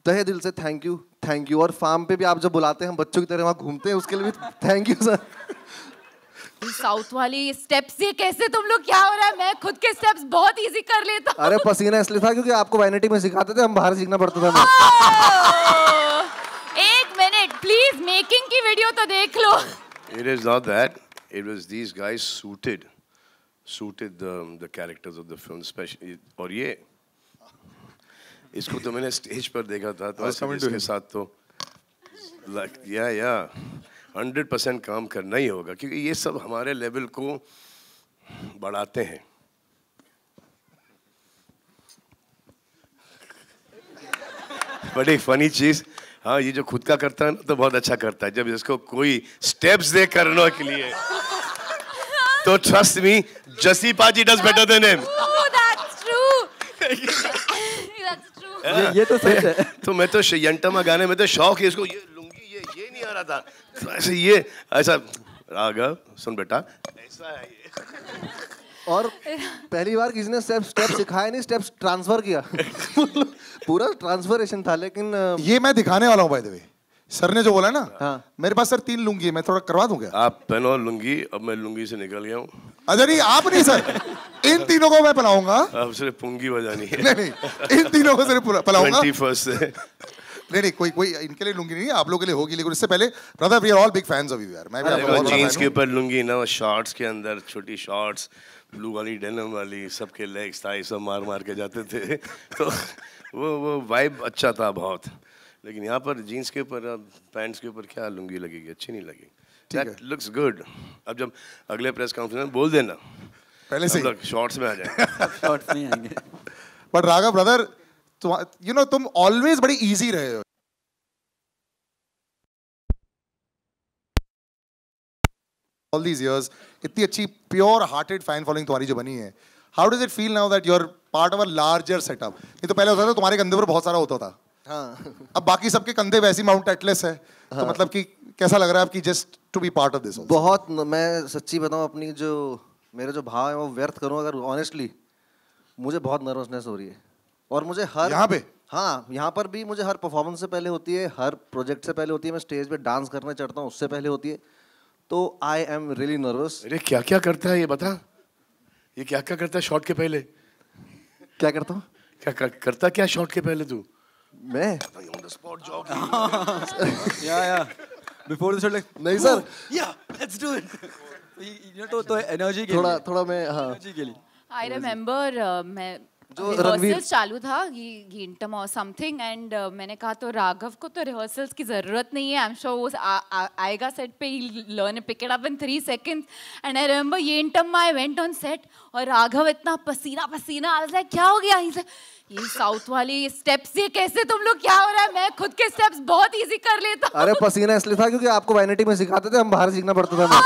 तहे दिल से थैंक यू। और फार्म पे भी आप जब बुलाते हैं हम बच्चों की तरह वहाँ घूमते हैं, उसके लिए भी थैंक यू सर। साउथ वाली स्टेप्स ये कैसे तुम लोग, क्या हो रहा है? मैं खुद के स्टेप्स बहुत इजी कर लेता हूँ। अरे पसीना इसलिए था क्योंकि आपको वैनिटी में सिखाते थे, हम बाहर सीखना पड़ता था। एक मिनट प्लीज, मेकिंग की वीडियो तो देख लो। It is not that. It was these guys suited the characters of the film, especially. और ये इसको तो मैंने स्टेज पर देखा था, तो इसके साथ तो like yeah 100% काम करना ही होगा, क्योंकि ये सब हमारे लेवल को बढ़ाते हैं। बड़ी फनी चीज, हाँ, ये जो खुद का करता है ना तो बहुत अच्छा करता है, जब इसको कोई स्टेप्स दे करने के लिए तो trust me, Jassi paji does better than him. That's true. That's true. ये तो सच है। तो मैं तो यंटमा गाने में तो शौक है इसको, ये लुंगी ये नहीं आ रहा था, तो ऐसे ये ऐसा राघव सुन बेटा ऐसा है ये। और पहली बार किसी ने स्टेप सिखाया नहीं, स्टेप्स ट्रांसफर किया। पूरा ट्रांसफरेशन था। लेकिन ये मैं दिखाने वाला हूँ बाय द वे, सर ने जो बोला ना। हाँ। मेरे पास सर 3 लुंगी है, मैं थोड़ा करवा दूंगा। आप पहनो लुंगी, अब मैं लुंगी से निकल गया हूँ। अच्छा नहीं, आप नहीं सर, इन तीनों को मैं पहनाऊंगा। अब सिर्फ पुंगी बजानी है। नहीं, इन तीनों को सिर्फ पहनाऊंगा 21 से। नहीं कोई इनके लिए लुंगी नहीं, आप लोगों के लिए होगी। लेकिन इससे पहले brother, we are all big fans of you यार। मैं भी आपका बहुत बड़ा जीन्स फैन के हूं। ऊपर लुंगी ना, शॉर्ट्स के अंदर छोटी शॉर्ट्स, ब्लू वाली डेनिम वाली, सबके लेग्स थाई सब मार के जाते थे। तो वो वाइब अच्छा था बहुत। लेकिन यहाँ पर जीन्स के ऊपर, पैंट्स के ऊपर क्या लुंगी लगेगी, अच्छी नहीं लगेगी। That looks good। अब जब अगले प्रेस कॉन्फ्रेंस में बोल देना पहले से शॉर्ट्स में आ जाएंगे। शॉर्ट्स में आएंगे। But Raghav brother, you know तुम ऑलवेज बड़ी इजी रहे हो। All these years, इतनी अच्छी प्योर हार्टेड फैन फॉलोइंग तुम्हारी जो बनी है, how does it feel now that you are part of a larger setup? ये तो पहले होता था तुम्हारे कंधे पर बहुत सारा होता था। हाँ। अब बाकी सबके कंधे वैसी माउंट एटलस है। तो मतलब कि कैसा लग रहा है आपकी just to be part of this? बहुत, मैं सच्ची बताऊं, अपनी जो मेरे जो भाव है वो व्यर्थ करूं अगर ऑनेस्टली, मुझे बहुत नर्वसनेस हो रही है। और मुझे हर यहाँ पे, हाँ, यहाँ पर भी मुझे हर परफॉर्मेंस से पहले होती है, हर प्रोजेक्ट से पहले होती है, मैं स्टेज पे डांस करने चढ़ता हूँ उससे पहले होती है। तो आई एम रियली नर्वस। अरे क्या क्या करता है ये बता, ये क्या क्या करता है शॉट के पहले? क्या करता हूँ? क्या करता क्या शॉट के पहले तू? मैं ऑन द स्पॉट जॉगिंग। या बिफोर द शॉट लाइक नहीं सर, या लेट्स डू इट। तो एनर्जी के लिए, थोड़ा मैं, हाँ, एनर्जी के लिए। आई रिमेम्बर मैं जो रिहर्सल्स चालू था घींटम और समथिंग, एंड मैंने कहा तो राघव को तो रिहर्सल्स की ज़रूरत नहीं है, आई एम श्योर वो आएगा सेट पे, ही learn pick it up in 3 seconds। And I remember घींटम I went on set और राघव इतना पसीना पसीना, आई वाज लाइक क्या हो गया? ये साउथ वाली स्टेप्स ये कैसे तुम लोग, क्या हो रहा है? मैं खुद के स्टेप्स बहुत इजी कर लेता हूँ। अरे पसीना इसलिए था क्योंकि आपको वैनिटी में सिखाते थे, हम बाहर सीखना पड़ता था।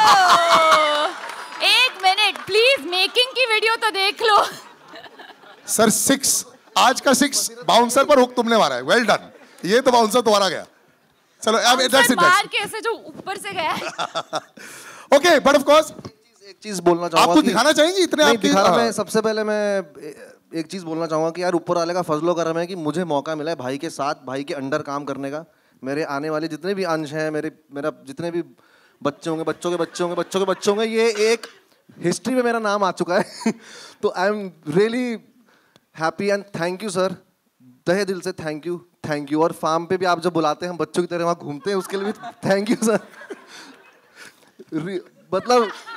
एक मिनट प्लीज, मेकिंग की वीडियो तो देख लो। सर 6, आज का 6 बाउंसर पर हुक तुमने मारा है, वेल डन। ये तो बाउंसर तुम्हारा गया। चलो अब दैट्स इट। मार कैसे जो ऊपर से गया। ओके, बट ऑफ कोर्स एक चीज बोलना चाहूंगा, आप कुछ दिखाना चाहेंगे इतने आपके? दिखाना, मैं सबसे पहले मैं एक चीज बोलना चाहूंगा कि यार ऊपर वाले का फजलो करम है कि मुझे मौका मिला है भाई के साथ, भाई के अंडर काम करने का। मेरे आने वाले जितने भी अंश हैं, मेरा जितने भी बच्चे होंगे, बच्चों के बच्चे होंगे, बच्चों के बच्चे होंगे, ये एक हिस्ट्री में मेरा नाम आ चुका है। तो I am really happy and thank you sir, तहे दिल से थैंक यू। और फार्म पे भी आप जब बुलाते हैं हम बच्चों की तरह वहाँ घूमते हैं, उसके लिए भी थैंक यू सर। मतलब